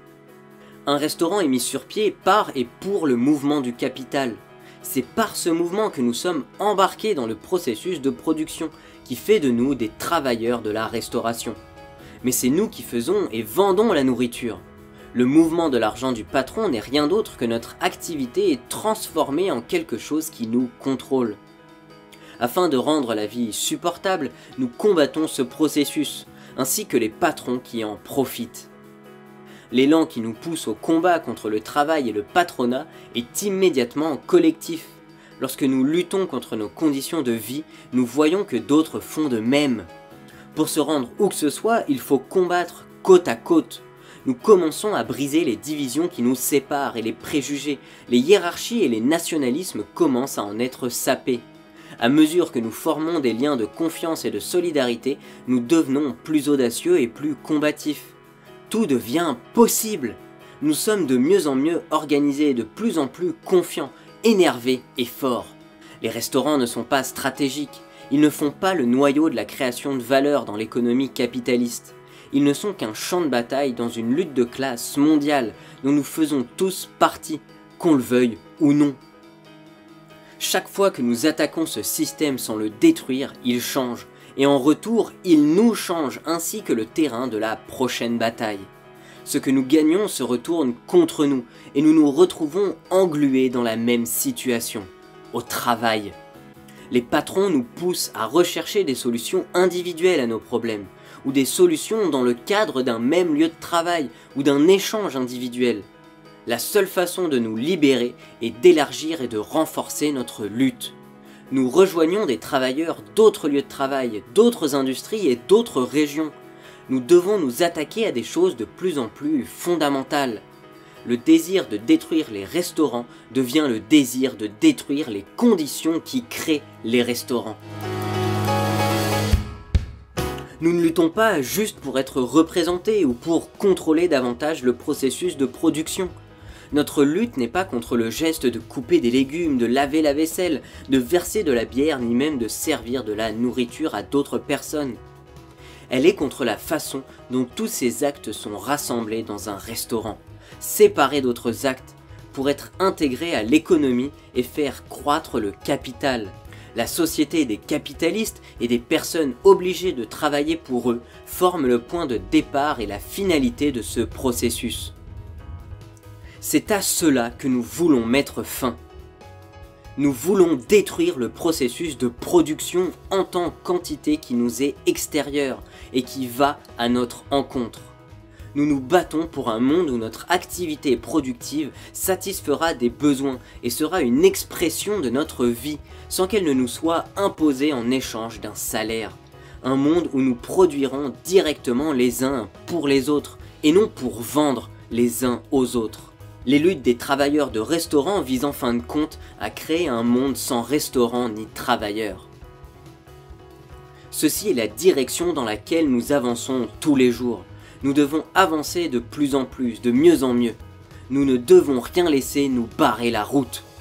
Un restaurant est mis sur pied par et pour le mouvement du capital. C'est par ce mouvement que nous sommes embarqués dans le processus de production qui fait de nous des travailleurs de la restauration. Mais c'est nous qui faisons et vendons la nourriture. Le mouvement de l'argent du patron n'est rien d'autre que notre activité est transformée en quelque chose qui nous contrôle. Afin de rendre la vie supportable, nous combattons ce processus, ainsi que les patrons qui en profitent. L'élan qui nous pousse au combat contre le travail et le patronat est immédiatement collectif. Lorsque nous luttons contre nos conditions de vie, nous voyons que d'autres font de même. Pour se rendre où que ce soit, il faut combattre côte à côte. Nous commençons à briser les divisions qui nous séparent et les préjugés. Les hiérarchies et les nationalismes commencent à en être sapés. À mesure que nous formons des liens de confiance et de solidarité, nous devenons plus audacieux et plus combatifs. Tout devient possible. Nous sommes de mieux en mieux organisés et de plus en plus confiants, énervés et forts. Les restaurants ne sont pas stratégiques. Ils ne font pas le noyau de la création de valeur dans l'économie capitaliste. Ils ne sont qu'un champ de bataille dans une lutte de classe mondiale dont nous faisons tous partie, qu'on le veuille ou non. Chaque fois que nous attaquons ce système sans le détruire, il change, et en retour, il nous change ainsi que le terrain de la prochaine bataille. Ce que nous gagnons se retourne contre nous, et nous nous retrouvons englués dans la même situation, au travail. Les patrons nous poussent à rechercher des solutions individuelles à nos problèmes, ou des solutions dans le cadre d'un même lieu de travail, ou d'un échange individuel. La seule façon de nous libérer est d'élargir et de renforcer notre lutte. Nous rejoignons des travailleurs d'autres lieux de travail, d'autres industries et d'autres régions. Nous devons nous attaquer à des choses de plus en plus fondamentales. Le désir de détruire les restaurants devient le désir de détruire les conditions qui créent les restaurants. Nous ne luttons pas juste pour être représentés ou pour contrôler davantage le processus de production. Notre lutte n'est pas contre le geste de couper des légumes, de laver la vaisselle, de verser de la bière, ni même de servir de la nourriture à d'autres personnes. Elle est contre la façon dont tous ces actes sont rassemblés dans un restaurant, séparés d'autres actes, pour être intégrés à l'économie et faire croître le capital. La société des capitalistes et des personnes obligées de travailler pour eux forment le point de départ et la finalité de ce processus. C'est à cela que nous voulons mettre fin. Nous voulons détruire le processus de production en tant qu'entité qui nous est extérieure et qui va à notre encontre. Nous nous battons pour un monde où notre activité productive satisfera des besoins et sera une expression de notre vie sans qu'elle ne nous soit imposée en échange d'un salaire. Un monde où nous produirons directement les uns pour les autres et non pour vendre les uns aux autres. Les luttes des travailleurs de restaurants visent en fin de compte à créer un monde sans restaurants ni travailleurs. Ceci est la direction dans laquelle nous avançons tous les jours. Nous devons avancer de plus en plus, de mieux en mieux. Nous ne devons rien laisser nous barrer la route.